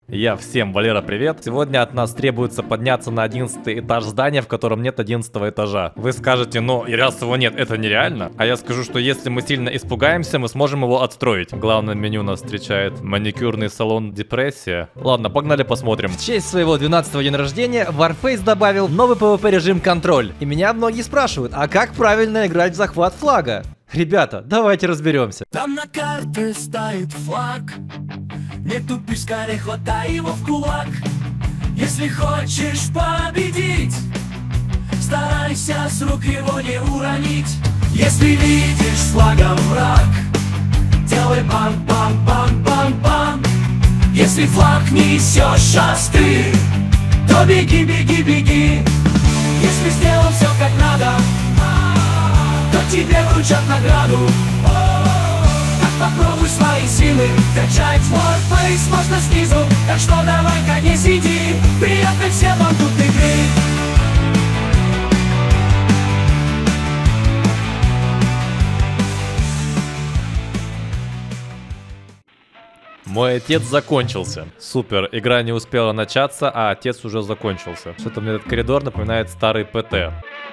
Я всем, Валера, привет. Сегодня от нас требуется подняться на 11 этаж здания, в котором нет 11 этажа. Вы скажете, ну, и раз его нет, это нереально. А я скажу, что если мы сильно испугаемся, мы сможем его отстроить. В главном меню нас встречает маникюрный салон «Депрессия». Ладно, погнали посмотрим. В честь своего 12-го дня рождения Warface добавил новый PvP режим «Контроль». И меня многие спрашивают, а как правильно играть в захват флага? Ребята, давайте разберемся. Там на карте стоит флаг. Не тупи, скорее хватай его в кулак. Если хочешь победить, старайся с рук его не уронить. Если видишь с флагом враг, делай бам-бам-бам-бам-бам. Если флаг несешь ты, то беги, беги, беги. Если сделал все как надо, то тебе вручат награду. Так попробуй свои силы, качать Warface можно снизу. Так что давай-ка не сиди, приятной всем вам тут игры. Мой отец закончился. Супер, игра не успела начаться, а отец уже закончился. Что-то мне этот коридор напоминает старый ПТ.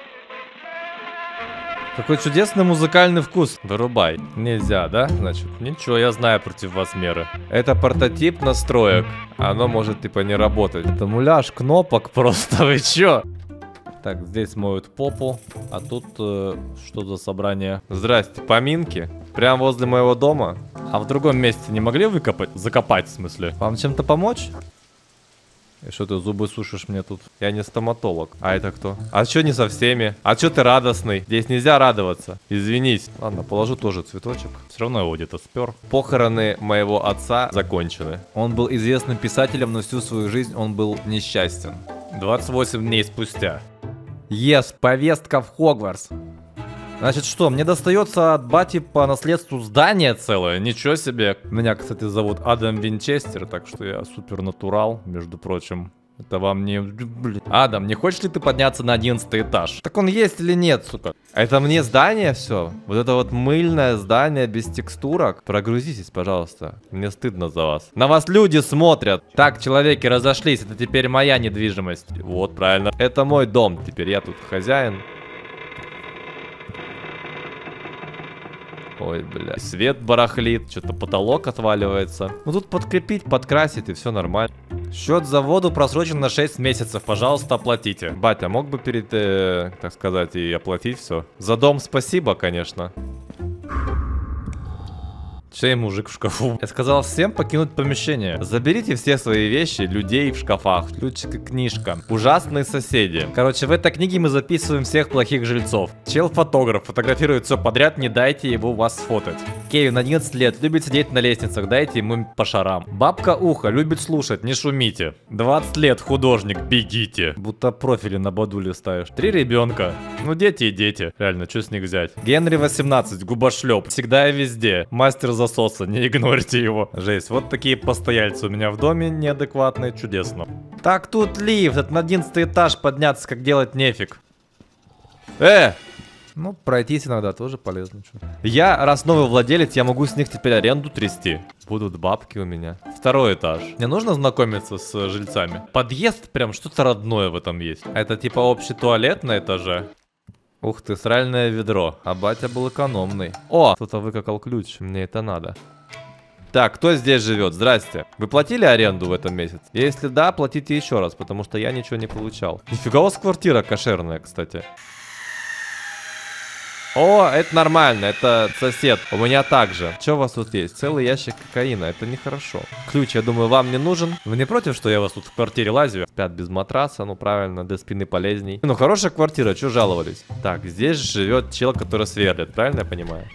Какой чудесный музыкальный вкус. Вырубай. Нельзя, да? Значит, ничего, я знаю против вас меры. Это прототип настроек. Оно может типа не работать. Это муляж кнопок просто, вы чё? Так, здесь моют попу. А тут что за собрание? Здрасте, поминки? Прямо возле моего дома? А в другом месте не могли выкопать? Закопать, в смысле? Вам чем-то помочь? И что ты зубы сушишь мне тут? Я не стоматолог. А это кто? А что не со всеми? А что ты радостный? Здесь нельзя радоваться. Извинись. Ладно, положу тоже цветочек. Все равно его где-то спер. Похороны моего отца закончены. Он был известным писателем, но всю свою жизнь он был несчастен. 28 дней спустя. Yes, повестка в Хогвартс. Значит что, мне достается от бати по наследству здание целое? Ничего себе. Меня, кстати, зовут Адам Винчестер, так что я супернатурал, между прочим. Это вам не... Блин. Адам, не хочешь ли ты подняться на 11 этаж? Так он есть или нет, сука? Это мне здание все? Вот это вот мыльное здание без текстурок? Прогрузитесь, пожалуйста. Мне стыдно за вас. На вас люди смотрят. Так, человеки разошлись, это теперь моя недвижимость. Вот, правильно. Это мой дом теперь, я тут хозяин. Ой, бля. Свет барахлит, что-то потолок отваливается. Ну тут подкрепить, подкрасить и все нормально. Счет за воду просрочен на 6 месяцев, пожалуйста, оплатите. Батя, мог бы перед, так сказать, и оплатить все? За дом спасибо, конечно. Чей мужик в шкафу? Я сказал всем покинуть помещение. Заберите все свои вещи, людей в шкафах. Ключик и книжка. Ужасные соседи. Короче, в этой книге мы записываем всех плохих жильцов. Чел-фотограф фотографирует все подряд, не дайте его вас сфотать. Кевин, 11 лет, любит сидеть на лестницах, дайте ему по шарам. Бабка Ухо, любит слушать, не шумите. 20 лет, художник, бегите. Будто профили на Бадуле ставишь. 3 ребенка. Ну дети и дети. Реально, что с них взять? Генри 18, губошлеп. Всегда и везде. Мастер засоса, не игнорьте его. Жесть, вот такие постояльцы у меня в доме неадекватные, чудесно. Так, тут лифт, это на 11 этаж подняться, как делать нефиг. Ну, пройтись иногда тоже полезно. Я, раз новый владелец, я могу с них теперь аренду трясти. Будут бабки у меня. 2 этаж. Мне нужно знакомиться с жильцами. Подъезд, прям что-то родное в этом есть. Это типа общий туалет на этаже. Ух ты, сральное ведро. А батя был экономный. О, кто-то выкакал ключ. Мне это надо. Так, кто здесь живет? Здрасте. Вы платили аренду в этом месяце? Если да, платите еще раз, потому что я ничего не получал. Нифига у вас квартира кошерная, кстати. О, это нормально, это сосед. У меня также. Что у вас тут есть? Целый ящик кокаина, это нехорошо. Ключ, я думаю, вам не нужен. Вы не против, что я вас тут в квартире лазю? Спят без матраса, ну правильно, для спины полезней. Ну хорошая квартира, что жаловались? Так, здесь живет чел, который сверлит, правильно я понимаю?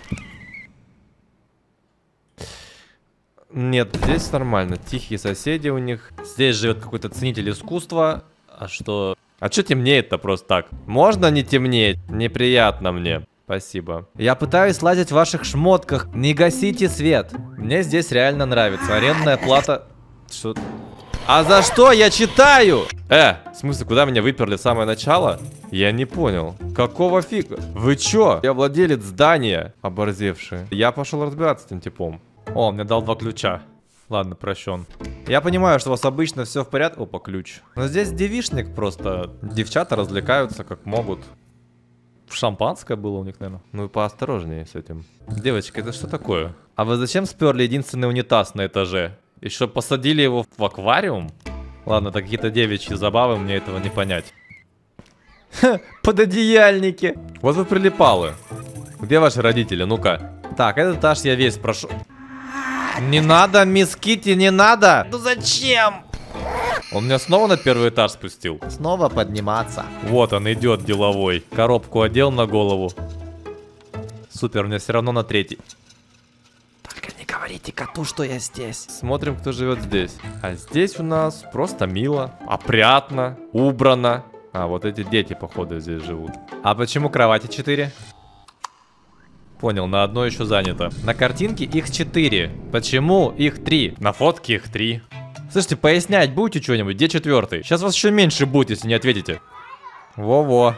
Нет, здесь нормально, тихие соседи у них. Здесь живет какой-то ценитель искусства. А что... А что темнеет-то просто так? Можно не темнеть? Неприятно мне. Спасибо. Я пытаюсь лазить в ваших шмотках. Не гасите свет. Мне здесь реально нравится. Арендная плата... Что? А за что я читаю? В смысле, куда меня выперли в самое начало? Я не понял. Какого фига? Вы чё? Я владелец здания. Оборзевший. Я пошел разбираться с этим типом. О, он мне дал 2 ключа. Ладно, прощен. Я понимаю, что у вас обычно все в порядке. Опа, ключ. Но здесь девичник просто. Девчата развлекаются как могут. Шампанское было у них, наверное. Ну и поосторожнее с этим. Девочка, это что такое? А вы зачем сперли единственный унитаз на этаже? И что, посадили его в аквариум? Ладно, это какие-то девичьи забавы, мне этого не понять. Пододеяльники. Вот вы прилипалы. Где ваши родители? Ну-ка. Так, этот этаж я весь прошу. Не надо, мисс Китти, не надо. Ну зачем? Он меня снова на первый этаж спустил. Снова подниматься. Вот он идет деловой. Коробку одел на голову. Супер, у меня все равно на третий. Только не говорите коту, что я здесь. Смотрим, кто живет здесь. А здесь у нас просто мило, опрятно, убрано. А, вот эти дети, походу, здесь живут. А почему кровати 4? Понял, на одной еще занято. На картинке их 4. Почему их 3? На фотке их 3. Слушайте, пояснять будете что-нибудь? Где 4? Сейчас вас еще меньше будет, если не ответите. Во-во.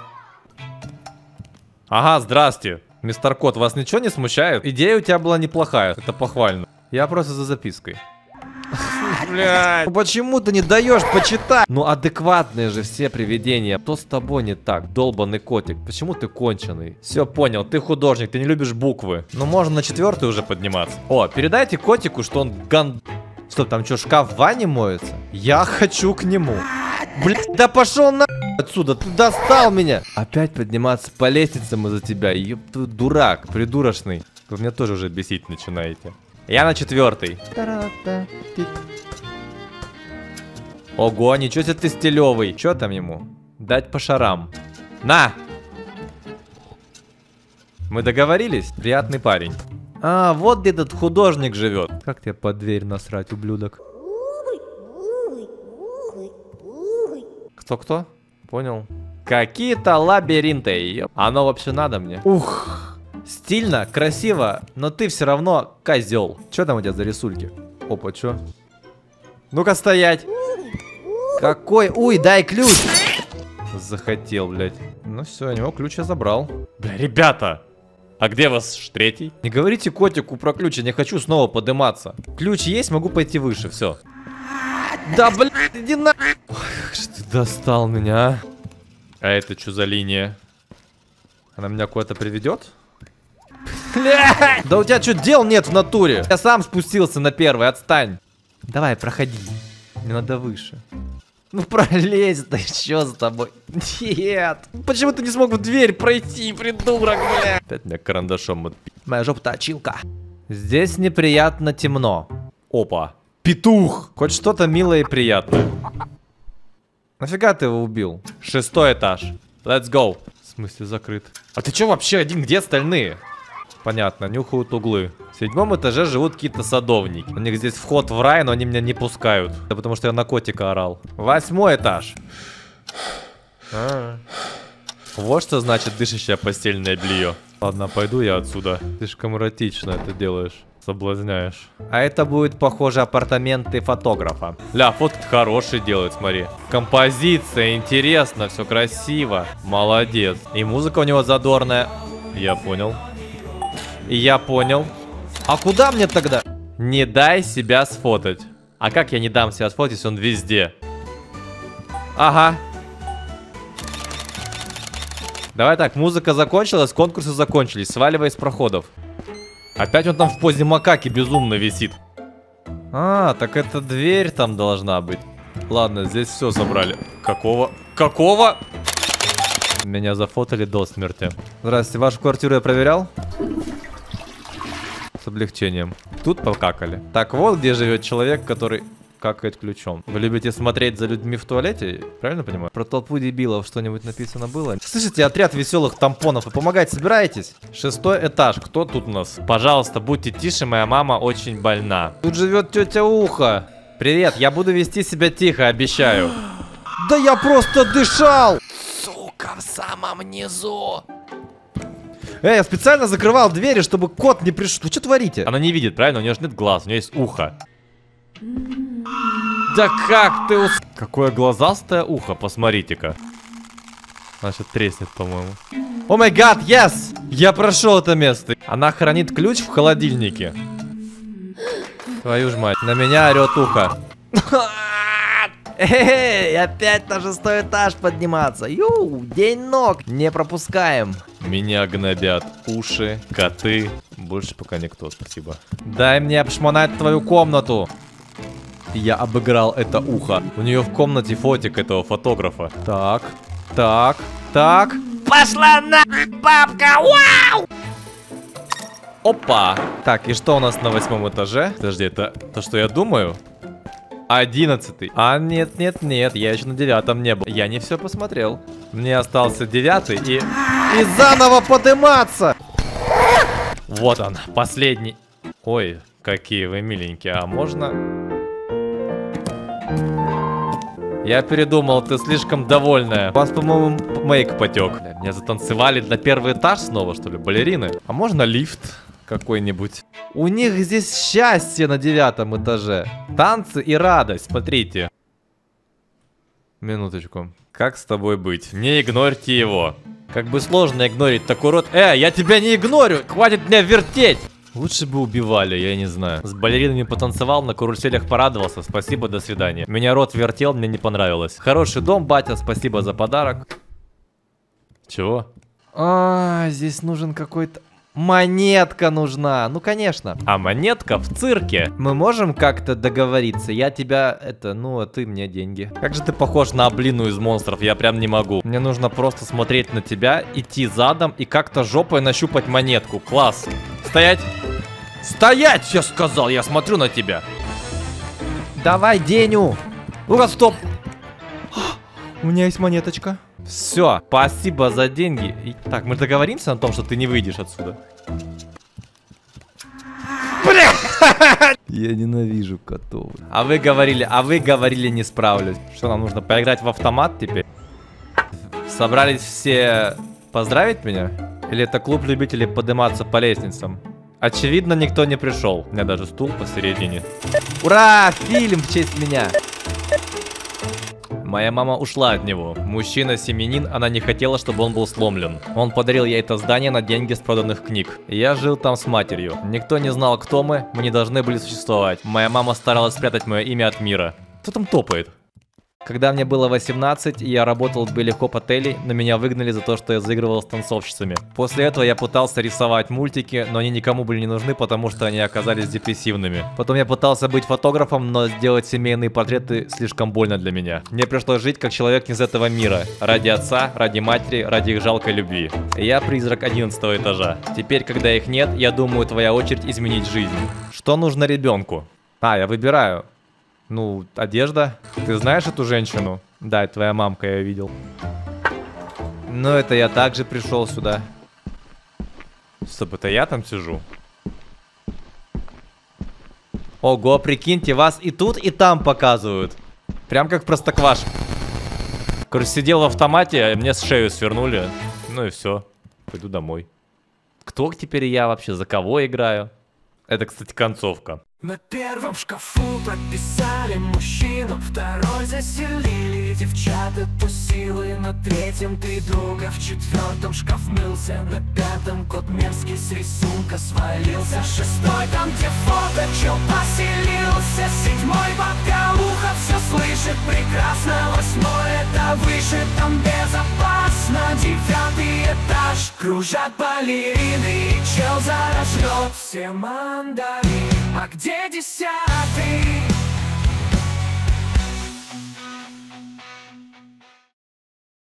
Ага, здрасте. Мистер Кот, вас ничего не смущает? Идея у тебя была неплохая, это похвально. Я просто за запиской. Блядь. Почему ты не даешь почитать? Ну адекватные же все привидения. Что с тобой не так? Долбанный котик. Почему ты конченый? Все понял, ты художник, ты не любишь буквы. Ну можно на 4 уже подниматься. О, передайте котику, что он ган... Стоп, там что, шкаф в ванне моется? Я хочу к нему. Блядь, да пошел на отсюда, ты достал меня. Опять подниматься по лестницам из-за тебя. Ёб ты дурак, придурочный. Вы меня тоже уже бесить начинаете. Я на 4. Ого, ничего себе ты стилевый. Чё там ему? Дать по шарам. На! Мы договорились? Приятный парень. А, вот где этот художник живет. Как тебе под дверь насрать, ублюдок? Кто-кто? Понял. Какие-то лабиринты. Оно вообще надо мне? Ух. Стильно, красиво, но ты все равно козел. Че там у тебя за рисульки? Опа, чё? Ну-ка стоять. Какой? Уй, дай ключ. Захотел, блядь. Ну все, у него ключ я забрал. Бля, ребята. А где ваш 3? Не говорите котику про ключ, я не хочу снова подниматься. Ключ есть, могу пойти выше, все. Да, блядь, иди на... Ой, как же ты достал меня, а это что за линия? Она меня куда-то приведет? Да у тебя что, дел нет в натуре? Я сам спустился на 1, отстань. Давай, проходи. Мне надо выше. Ну пролезь, да что с тобой? Нет. Почему ты не смог в дверь пройти, придурок, бля? Опять меня карандашом отпи... Моя жопа точилка. Здесь неприятно темно. Опа. Петух. Хоть что-то милое и приятное. Нафига ты его убил? 6 этаж. Let's go. В смысле закрыт? А ты что вообще один? Где остальные? Понятно, нюхают углы. В 7 этаже живут какие-то садовники. У них здесь вход в рай, но они меня не пускают. Это потому что я на котика орал. 8 этаж. Вот что значит дышащее постельное белье. Ладно, пойду я отсюда. Слишком эротично это делаешь. Соблазняешь. А это будет, похоже, апартаменты фотографа. Ля, фотки хорошие делают, смотри. Композиция, интересно, все красиво. Молодец. И музыка у него задорная. Я понял. И я понял. А куда мне тогда? Не дай себя сфотать. А как я не дам себя сфотать, если он везде? Ага. Давай так, музыка закончилась, конкурсы закончились. Сваливай с проходов. Опять он там в позе макаки безумно висит. А, так это дверь там должна быть. Ладно, здесь все забрали. Какого? Какого? Меня зафотали до смерти. Здравствуйте, вашу квартиру я проверял? С облегчением. Тут покакали. Так вот, где живет человек, который какает ключом. Вы любите смотреть за людьми в туалете? Правильно понимаю? Про толпу дебилов что-нибудь написано было? Слышите, отряд веселых тампонов. Вы помогать собираетесь? 6 этаж. Кто тут у нас? Пожалуйста, будьте тише, моя мама очень больна. Тут живет тетя Ухо. Привет, я буду вести себя тихо, обещаю. Да я просто дышал! Сука, в самом низу. Я специально закрывал двери, чтобы кот не пришел. Вы что творите? Она не видит, правильно? У нее же нет глаз, у нее есть ухо. Да как ты Какое глазастое ухо, посмотрите-ка. Значит, треснет, по-моему. О май гад, yes! Я прошел это место. Она хранит ключ в холодильнике. Твою ж мать, на меня орет ухо. Эй, опять на 6-й этаж подниматься. День ног. Не пропускаем. Меня гнобят уши, коты. Больше пока никто, спасибо. Дай мне обшмонать твою комнату. Я обыграл это ухо. У нее в комнате фотик этого фотографа. Так, так, так. Пошла на бабка! Вау! Опа! Так, и что у нас на 8-м этаже? Подожди, это то, что я думаю? 11-й. А, нет, нет, нет, я еще на 9-м не был. Я не все посмотрел. Мне остался 9-й и заново подниматься! Вот он, последний. Ой, какие вы миленькие. А можно... Я передумал, ты слишком довольная. У вас, по-моему, мейк потек. Меня затанцевали на 1-й этаж снова, что ли, балерины? А можно лифт какой-нибудь? У них здесь счастье на 9-м этаже. Танцы и радость, смотрите. Минуточку. Как с тобой быть? Не игнорьте его. Как бы сложно игнорить такой рот. Я тебя не игнорю! Хватит меня вертеть! Лучше бы убивали, я не знаю. С балеринами потанцевал, на каруселях порадовался. Спасибо, до свидания. Меня рот вертел, мне не понравилось. Хороший дом, батя, спасибо за подарок. Чего? Здесь нужен какой-то... Монетка нужна, ну конечно. А монетка в цирке. Мы можем как-то договориться? Я тебя, а ты мне деньги. Как же ты похож на Облину из монстров, я прям не могу. Мне нужно просто смотреть на тебя, идти задом и как-то жопой нащупать монетку. Класс. Стоять! Стоять, я сказал, я смотрю на тебя. Давай, Деню. Ну-ка, стоп. У меня есть монеточка. Все, спасибо за деньги. Так, мы договоримся на том, что ты не выйдешь отсюда. Бля! Я ненавижу котов. А вы говорили, не справлюсь. Что, нам нужно поиграть в автомат теперь? Собрались все поздравить меня? Или это клуб любителей подниматься по лестницам? Очевидно, никто не пришел. У меня даже стул посередине. Ура! Фильм в честь меня. Моя мама ушла от него. Мужчина-семьянин, она не хотела, чтобы он был сломлен. Он подарил ей это здание на деньги с проданных книг. Я жил там с матерью. Никто не знал, кто мы не должны были существовать. Моя мама старалась спрятать мое имя от мира. Кто там топает? Когда мне было 18, я работал в Белли Хоп отеле, но меня выгнали за то, что я заигрывал с танцовщицами. После этого я пытался рисовать мультики, но они никому были не нужны, потому что они оказались депрессивными. Потом я пытался быть фотографом, но сделать семейные портреты слишком больно для меня. Мне пришлось жить как человек не из этого мира. Ради отца, ради матери, ради их жалкой любви. Я призрак 11-го этажа. Теперь, когда их нет, я думаю, твоя очередь изменить жизнь. Что нужно ребенку? Я выбираю. Ну, одежда. Ты знаешь эту женщину? Да, это твоя мамка, я видел. Ну, это я также пришел сюда. Стоп, это я там сижу? Ого, прикиньте, вас и тут, и там показывают. Прям как Простоквашино. Короче, сидел в автомате, мне с шею свернули. Ну и все. Пойду домой. Кто теперь я вообще? За кого играю? Это, кстати, концовка. На первом шкафу прописали мужчину, второй заселили девчата тусилы, на третьем три друга, в четвертом шкаф мылся, на пятом кот мерзкий с рисунка свалился, шестой там где фото чел поселился, седьмой бабка ухо все слышит прекрасно, восьмой это выше, там безопасно, девятый этаж кружат балерины, и чел зарожет все мандарины. А где 10-й?